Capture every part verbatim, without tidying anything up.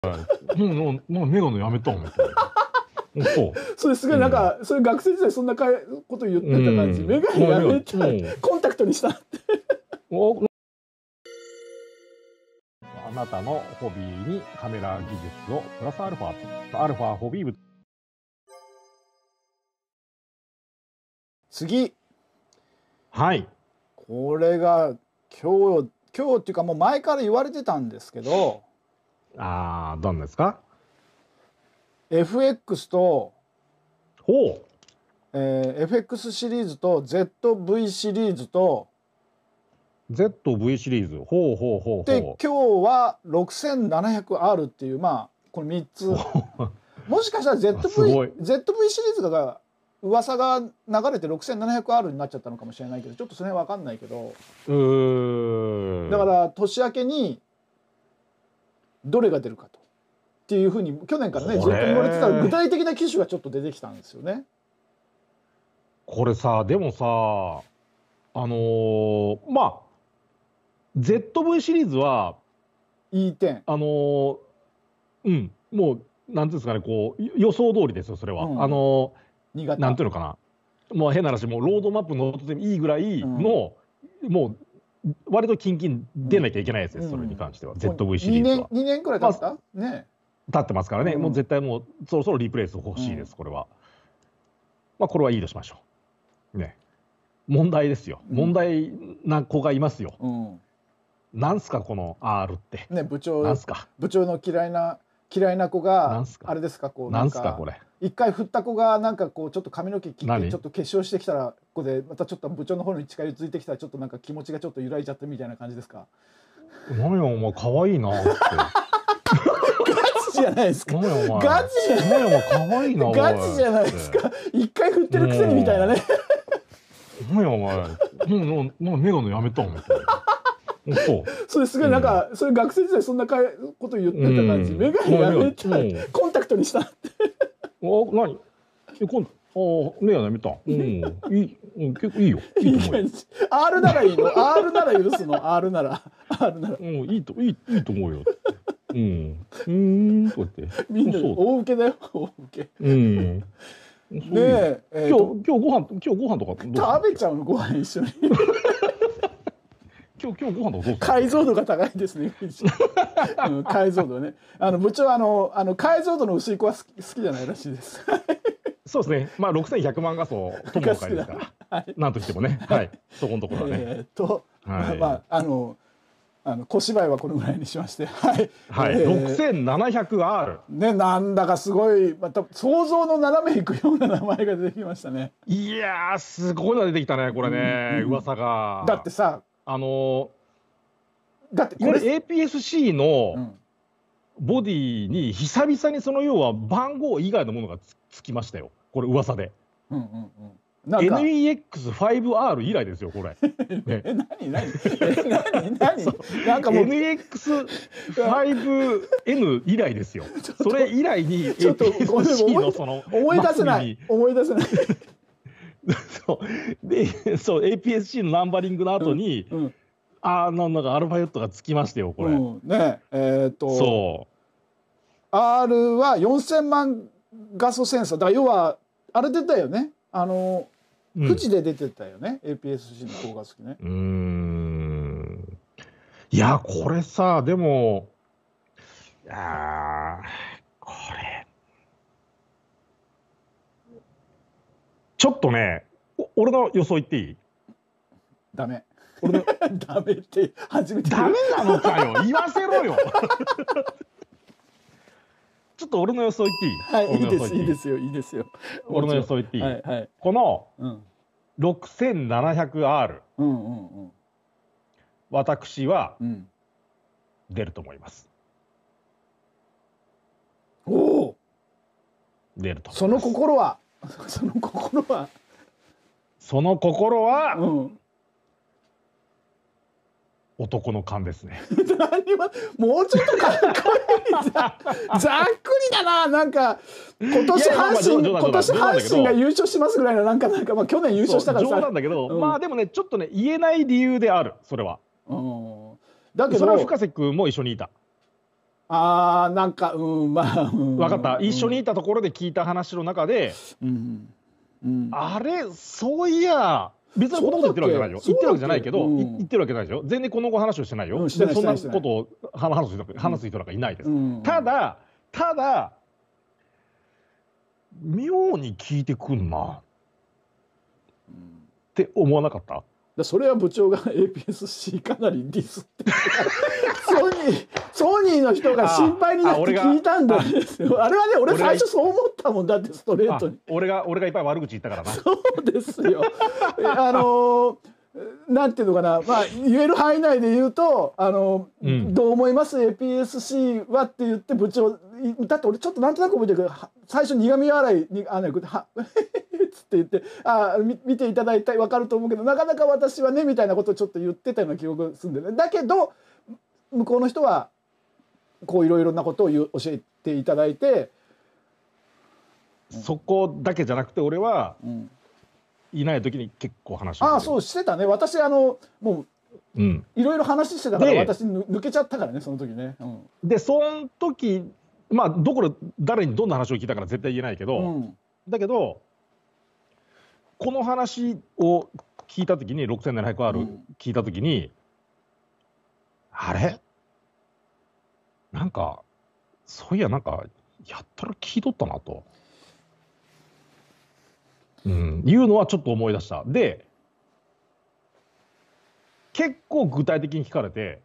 もう、もう、もうメガネやめたんみたいな。そう。 それすごいなんか、それ学生時代そんなかこと言ってた感じ。メガネやめたい、コンタクトにしたって。 あなたのホビーにカメラ技術をプラスアルファ、アルファホビー部。 次。 はい。 これが今日、今日っていうかもう前から言われてたんですけど。 ああ、どんですか？ エフエックス と、 ほう。 えー、エフエックス シリーズと ゼットブイ シリーズとゼットブイ シリーズ。ほうほうほうほう。 で今日は ろくせんななひゃくアール っていう、まあこのみっつもしかしたら ゼットブイ, ゼットブイ シリーズが噂が流れて ろくせんななひゃくアール になっちゃったのかもしれないけど、ちょっとその辺わかんないけど、 うーんだから年明けにどれが出るかとっていうふうに去年からねずっと言われてた具体的な機種がちょっと出てきたんですよね。 これさ、でもさ、あのー、まあ ゼットブイ シリーズはイーテンあのー、うんもうなんていうんですかね、こう予想通りですよそれは。うん、あのー、なんていうのかな、もう変な話、もうロードマップ乗ってもいいぐらいの、うん、もう割とキンキン出なきゃいけないやつです、うん、それに関しては、うん、ゼットブイ シリーズはにねんくらい経った、まあ、ね経ってますからね、うん、もう絶対もうそろそろリプレイス欲しいです、うん、これは。まあこれはいいとしましょうね。問題ですよ、うん、問題な子がいますよ、うん、なんすかこの アール ってね。部長なんすか、 部長の嫌いな嫌いな子があれですか、こうなんすかこれ、 一回振った子がなんかこうちょっと髪の毛切ってちょっと化粧してきたら、ここでまたちょっと部長の方に近づいてきたらちょっとなんか気持ちがちょっと揺らいじゃってみたいな感じですか。 何やお前可愛いなってガチじゃないですか。ガチじゃない。 お前可愛いな。 ガチじゃないですか。一回振ってるくせにみたいなね。 何やお前、もうもうメガネやめたんみたいな。そう。 それすごいなんか、それ学生時代そんなこと言ってた感じ。メガネやめたい、コンタクトにしたって。 あ、何？え、今度、あ、メガネやめた。うん、いい、結構いいよ。いいと思うよ。 アール ならいいの。アール なら許すの。アール なら。アール なら。 うん、いいと、いい、いいと思うよ。うん。うん、こうやって。 みんな大受けだよ。大受け。 うん。ねえ、 今日、今日ご飯、今日ご飯とか食べちゃうの、ご飯一緒に。 今日、今日ご飯とかどうする？ 解像度が高いですね。うん、解像度ね。あの部長はあの、あの解像度の薄い子は好き、好きじゃないらしいです。 そうですね。まあ、ろくせんひゃくまん画素ともの会ですから。はい、なんとしてもね。はい。そこのところはね。 えっと、はい、まあ、あの。あの小芝居はこのぐらいにしまして、はい、 はい、ろくせんななひゃくアールね、なんだかすごいまた想像の斜めいくような名前が出てきましたね。 いやー、すごいの出てきたねこれね、うんうん、噂が。 だってさ、 あのー、だってこれ エーピーエスシー のボディに久々にその要は番号以外のものが つ, つきましたよ、これ噂で。うんうんうん、エヌイーエックスファイブアール 以来ですよこれ。 え、何何え、何何なんかもうエヌイーエックスファイブエヌ 以来ですよ。それ以来に エーピーエスシー のその思い出せない思い出せない。 そうで、そう エーピーエスシー のナンバリングの後に、うんうん、ああなんかアルファベットがつきましたよこれ。うん、 ねえー、っとそうアール はよんせんまん画素センサーだから要はあれ出たよね。あの富士で出てたよね、うん、エーピーエスシー の光画式ね。 うーん、いやこれさでもいやこれちょっとね、俺の予想言っていい？ ダメ。俺のダメって初めて。 ダメなのかよ。言わせろよ。ちょっと俺の予想言っていい？ はい、いいです、いいですよ、いいですよ。 俺の予想言っていい？ はいはい、 この ろくせんななひゃくアール、うんうんうん、私は出ると思います。 おお。 出ると思います。 その心はその心はその心は、うん、男の勘ですね。 何ももうちょっとかっこいい。ざ, ざっくりだな。なんか今年阪神今年阪神が優勝しますぐらいのなんかなんかまあ去年優勝したからさ。冗談だけど、うん、まあでもねちょっとね言えない理由であるそれは。うん、だけどそれは深瀬君も一緒にいた。 ああ、なんか、うん、まあ、うん、 分かった、一緒にいたところで聞いた話の中で、 うんうん、 あれ、そういや、別にこんなこと言ってるわけじゃないよ。言ってるわけじゃないけど、うん、言ってるわけないでしょ。全然この後話をしてないよ。うん、でそんなことを話す人話す人なんかいないです。うん、ただ、ただ、妙に聞いてくんな、うん、って思わなかった？ それは部長が エーピーエスシー かなりディスってソニーソニーの人が心配になって聞いたんだですよ。あれはね、俺最初そう思ったもんだって、ストレートに。 俺が俺がいっぱい悪口言ったからな。 そうですよ。あのなんていうのかな、まあ言える範囲内で言うと、あの、うん、どう思います エーピーエスシー はって言って部長、だって俺ちょっとなんとなく覚えてるけど、最初苦味笑いにあのはつって言ってあ見ていただいたら分かると思うけど、なかなか私はねみたいなことをちょっと言ってたような記憶がするんでね。だけど向こうの人はこういろいろなことを言う教えていただいて、 そこだけじゃなくて俺は、うんいない時に結構話をああそうしてたね。私あのもういろいろ話してたから、私抜けちゃったからね、その時ね、うん、 でその時まあどこで誰にどんな話を聞いたから絶対言えないけど、うん、だけどこの話を聞いた時に ろくせんななひゃくアール 聞いた時に、うん、あれなんかそういやなんかやったら聞いとったなと。うん、いうのはちょっと思い出した。で結構具体的に聞かれて、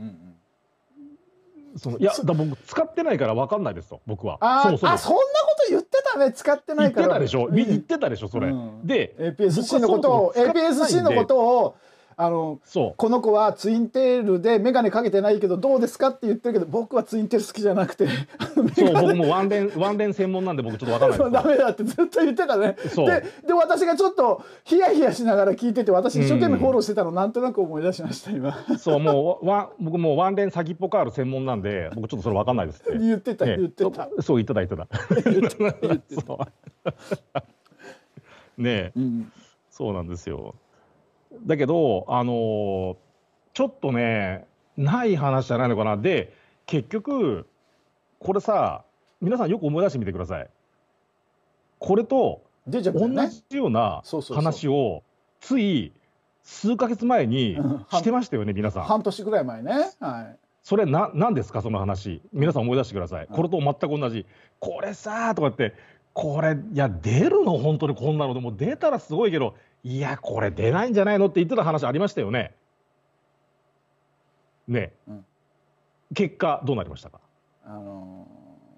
そのいやだ僕使ってないから分かんないですと、僕は。 あそもそもあそんなこと言ってたね、使ってないから。 言ってたでしょ、うん、言ってたでしょそれ、うん、でエーピーエスシー のことを エーピーエスシー のことをあのこの子はツインテールで眼鏡かけてないけどどうですかって言ってるけど、僕はツインテール好きじゃなくてそう僕もワンレンワンレン専門なんで僕ちょっと分かんないですダメだってずっと言ってたね。でで私がちょっとヒヤヒヤしながら聞いてて、私一生懸命フォローしてたのなんとなく思い出しました今。 そうもうワ僕もうワンレン先っぽカール専門なんで僕ちょっとそれ分かんないですって言ってた、ね、言ってたそう言ってた言ってた言ってたねえ、うん、そうなんですよ。だけどあのー、ちょっとねない話じゃないのかな。で結局これさ皆さんよく思い出してみてください。これと同じような話をつい数ヶ月前にしてましたよね皆さん。 半年ぐらい前ね、はい、 それな何ですかその話、皆さん思い出してください。これと全く同じ、これさーとかってこれいや出るの本当にこんなのでも出たらすごいけどいやこれ出ないんじゃないのって言ってた話ありましたよね。ね、うん、結果どうなりましたか？あの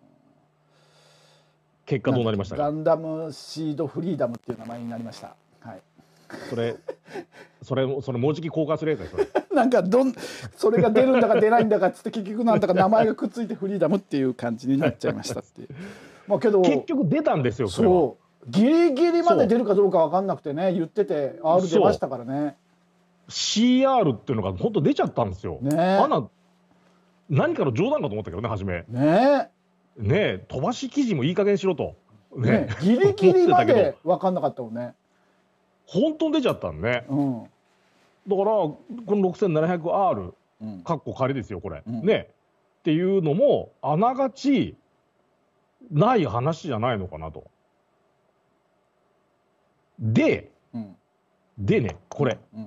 ー、結果どうなりましたか？ ガンダムシードフリーダムっていう名前になりました。はい。 それそれそれもうじき公開するやつですよね。 なんかどんそれが出るんだか出ないんだかっつって結局なんだか名前がくっついてフリーダムっていう感じになっちゃいましたっていう。まあけど結局出たんですよ。それはそうギリギリまで出るかどうか分かんなくてね、言ってて アール 出ましたからね。 シーアール っていうのが本当出ちゃったんですよ。ね、あんな何かの冗談かと思ったけどね初め。ねえねえ飛ばし記事もいい加減しろと。 ねねギリギリまで分かんなかったもんね。 本当に出ちゃったんね。うん、だからこの ろくせんななひゃくアール、うん、かっこ仮ですよこれ、うん、ねっていうのもあながちない話じゃないのかなと。で、うん、でねこれ、うん、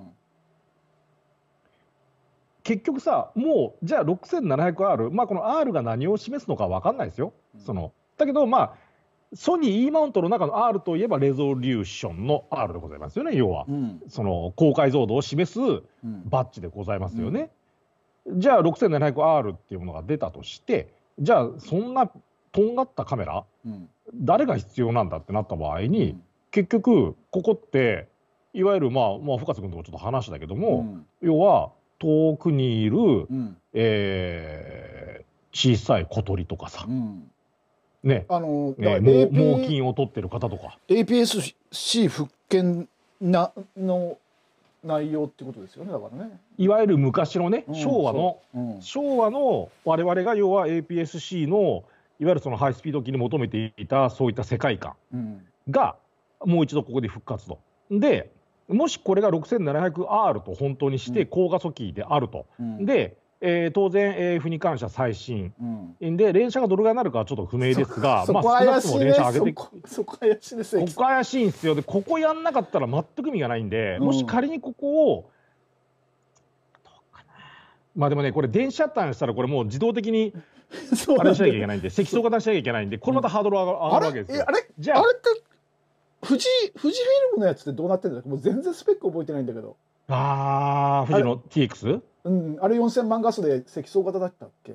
結局さもうじゃあ ろくせんななひゃくアール まあこの アール が何を示すのか分かんないですよ。うん、そのだけどまあソニー E マウントの中の アール といえばレゾリューションの アール でございますよね。要は、うん、その高解像度を示すバッジでございますよね。うん、じゃあ ろくせんななひゃくアール っていうものが出たとしてじゃあそんなとんがったカメラ、うん、誰が必要なんだってなった場合に、うん、結局ここっていわゆるまあ、まあ、深瀬君ともちょっと話だけども、うん、要は遠くにいる、うん、えー、小さい小鳥とかさ、うんね、あのだから猛禽を取ってる方とかエーピーエスシー 復権なの内容ってことですよね。だからねいわゆる昔のね、うん、昭和の、うん、昭和の我々が要は エーピーエスシー のいわゆるそのハイスピード機に求めていたそういった世界観がもう一度ここで復活と。でもしこれが ろくせんななひゃくアール と本当にして高画素機であると、うん、でえー、当然 エーエフ に関しては最新、うん、で連射がどれぐらいになるかはちょっと不明ですが、 そこ怪しいね。そこ怪しいですね。 ここ怪しいんですよ。でここやんなかったら全く意味がないんで、うん、もし仮にここをどうかな、まあでもねこれ電子シャッターにしたらこれもう自動的にあれしなきゃいけないんで積層型にしなきゃいけないんで、これまたハードル上がるわけですよ。 あれじゃああれって富士富士フィルムのやつってどうなってるんだ。もう全然スペック覚えてないんだけど。 ああ富士の ティーエックス？ うん、あれよんせんまん画素で積層型だったっけ？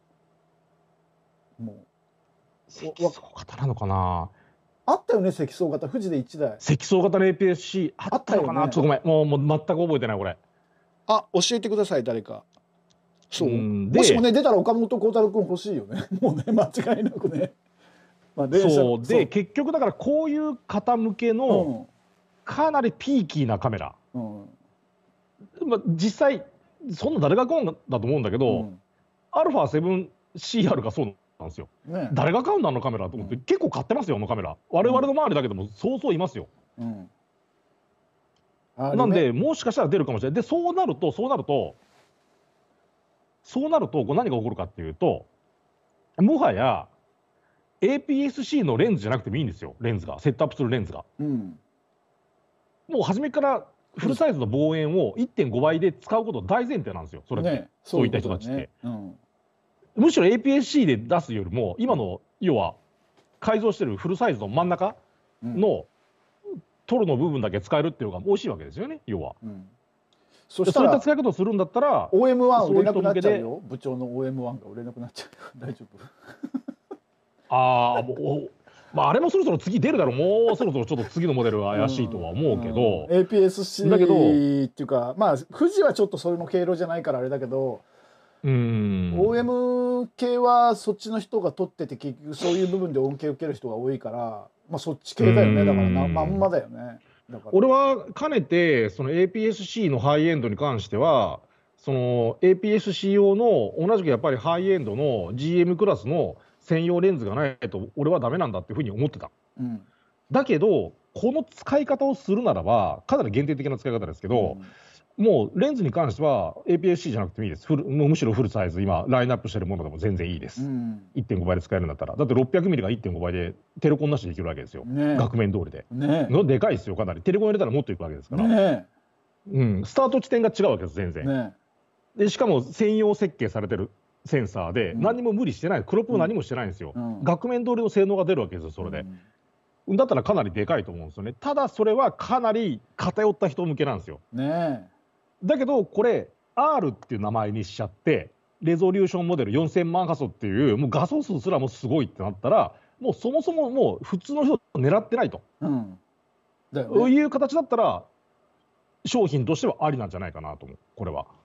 もう積層型なのかな。 あったよね積層型。富士でいちだい積層型の エーピーエスシー あったのかな、ね、ちょっとごめんもうもう全く覚えてないこれ。 あ教えてください誰か。そうもしもね出たら岡本幸太郎君欲しいよね。もうね間違いなくね。 まあ、そうで結局だからこういう方向けのかなりピーキーなカメラ、うん、まあ、実際そんな誰が買うんだと思うんだけど、うん、アルファセブンシーアール がそうなんですよ、ね、誰が買うんだあのカメラと思って、うん、結構買ってますよあのカメラ。我々の周りだけでもそうそういますよ、うん、なんでもしかしたら出るかもしれない。でそうなるとそうなるとそうなるとこう何が起こるかっていうと、もはや エーピーエスシー のレンズじゃなくてもいいんですよ。レンズがセットアップするレンズが、うん、もう初めからフルサイズの望遠を いってんご 倍で使うこと大前提なんですよそれって、ね、そういった人たちって、ね、うん、むしろ エーピーエスシー で出すよりも今の要は改造してるフルサイズの真ん中のトルの部分だけ使えるっていうのが美味しいわけですよね要は、うん、そしたらそういった使い方をするんだったらオーエムワン 売れなくなっちゃうよ。部長の オーエムワン が売れなくなっちゃうよ大丈夫ああもうまああれもそろそろ次出るだろう。もうそろそろちょっと次のモデルは怪しいとは思うけど、 うんうん、エーピーエスシー だけどっていうかまあ富士はちょっとそれの経路じゃないからあれだけど、うん オーエム 系はそっちの人が取ってて結局そういう部分で恩恵を受ける人が多いから、まあ、そっち系だよね。だからなまんまだよね。だから俺はかねてその エーピーエスシー のハイエンドに関してはその エーピーエスシー 用の同じくやっぱりハイエンドの ジーエム クラスの専用レンズがないと俺はダメなんだっていうふうに思ってた、うん、だけどこの使い方をするならばかなり限定的な使い方ですけど、うん、もうレンズに関しては エーピーエスシー じゃなくてもいいです。フルもうむしろフルサイズ今ラインナップしてるものでも全然いいです、うん、いってんご 倍で使えるんだったら。だって ろっぴゃくミリ が いってんご 倍でテレコンなしでできるわけですよ、ね、額面通りで、ね、のでかいですよかなり。テレコン入れたらもっといくわけですから、ね、うん、スタート地点が違うわけです全然、ね、でしかも専用設計されてるセンサーで何も無理してない、うん、クロップも何もしてないんですよ、うん、額面通りの性能が出るわけですよそれで、うん、だったらかなりでかいと思うんですよね。ただそれはかなり偏った人向けなんですよ、ね、だけどこれ アール っていう名前にしちゃってレゾリューションモデルよんせんまん画素っていうもう画素数すらもすごいってなったらもうそもそももう普通の人を狙ってないと、うんだよね、いう形だったら商品としてはありなんじゃないかなと思うこれは。